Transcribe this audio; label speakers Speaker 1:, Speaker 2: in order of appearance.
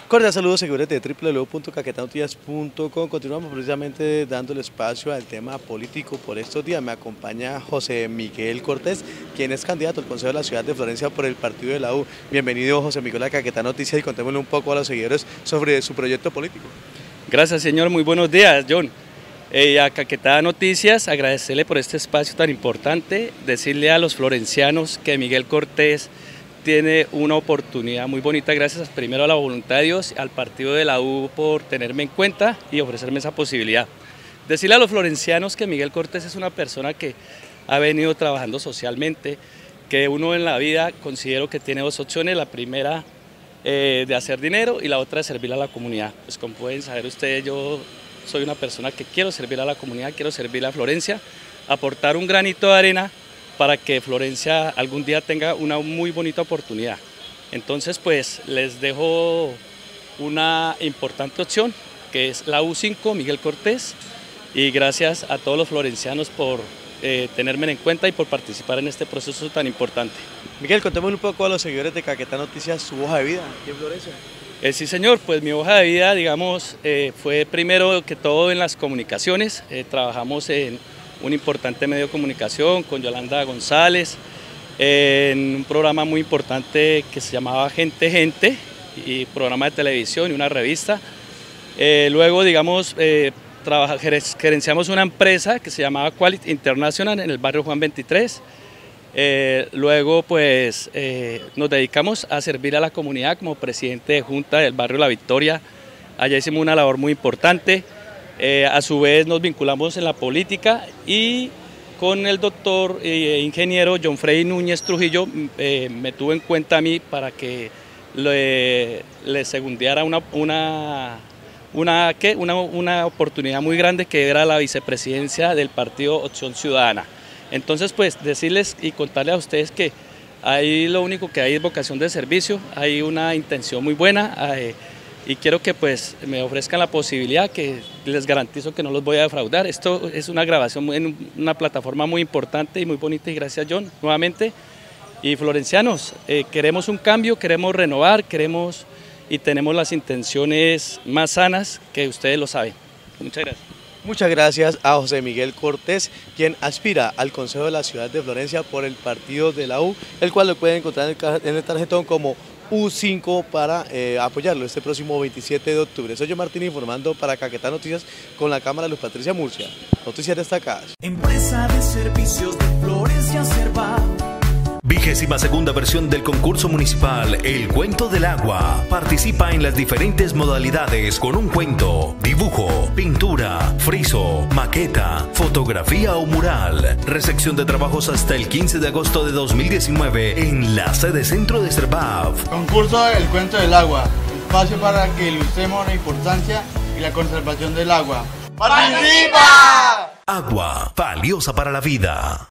Speaker 1: Cordial saludos, seguidores de www.caquetanoticias.com. Continuamos precisamente dándole espacio al tema político por estos días. Me acompaña José Miguel Cortés, quien es candidato al Consejo de la Ciudad de Florencia por el partido de la U. Bienvenido, José Miguel, a Caquetá Noticias, y contémosle un poco a los seguidores sobre su proyecto político.
Speaker 2: Gracias, señor. Muy buenos días, John. A Caquetá Noticias, agradecerle por este espacio tan importante, decirle a los florencianos que Miguel Cortés tiene una oportunidad muy bonita, gracias primero a la voluntad de Dios, al partido de la U por tenerme en cuenta y ofrecerme esa posibilidad. Decirle a los florencianos que Miguel Cortés es una persona que ha venido trabajando socialmente, que uno en la vida considero que tiene dos opciones, la primera de hacer dinero y la otra de servir a la comunidad. Pues como pueden saber ustedes, yo soy una persona que quiero servir a la comunidad, quiero servir a Florencia, aportar un granito de arena para que Florencia algún día tenga una muy bonita oportunidad. Entonces pues les dejo una importante opción, que es la U5 Miguel Cortés, y gracias a todos los florencianos por tenerme en cuenta y por participar en este proceso tan importante.
Speaker 1: Miguel, contémosle un poco a los seguidores de Caquetá Noticias su hoja de vida aquí en Florencia.
Speaker 2: Sí, señor, pues mi hoja de vida, digamos, fue primero que todo en las comunicaciones. Trabajamos en un importante medio de comunicación con Yolanda González, en un programa muy importante que se llamaba Gente, y programa de televisión y una revista. Luego, digamos, gerenciamos una empresa que se llamaba Quality International en el barrio Juan 23. Luego, pues, nos dedicamos a servir a la comunidad como presidente de junta del barrio La Victoria. Allá hicimos una labor muy importante. A su vez nos vinculamos en la política y con el doctor ingeniero John Freddy Núñez Trujillo me tuvo en cuenta a mí para que le segundeara una oportunidad muy grande, que era la vicepresidencia del partido Opción Ciudadana. Entonces pues decirles y contarles a ustedes que ahí lo único que hay es vocación de servicio, hay una intención muy buena, y quiero que pues me ofrezcan la posibilidad, que les garantizo que no los voy a defraudar. Esto es una grabación en una plataforma muy importante y muy bonita, y gracias, John, nuevamente. Y florencianos, queremos un cambio, queremos renovar, queremos y tenemos las intenciones más sanas, que ustedes lo saben. Muchas gracias.
Speaker 1: Muchas gracias a José Miguel Cortés, quien aspira al Consejo de la Ciudad de Florencia por el partido de la U, el cual lo pueden encontrar en el tarjetón como U5 para apoyarlo este próximo 27 de octubre. Soy yo, Martín, informando para Caquetá Noticias con la cámara de Luz Patricia Murcia. Noticias destacadas.
Speaker 3: Empresa de servicios de Florencia Serva.
Speaker 4: 22ª versión del concurso municipal El Cuento del Agua. Participa en las diferentes modalidades con un cuento, dibujo, pintura, friso, maqueta, fotografía o mural. Recepción de trabajos hasta el 15 de agosto de 2019 en la sede centro de Servav.
Speaker 5: Concurso El Cuento del Agua. Espacio para que ilustremos la importancia y la conservación del agua. ¡Participa!
Speaker 4: Agua, valiosa para la vida.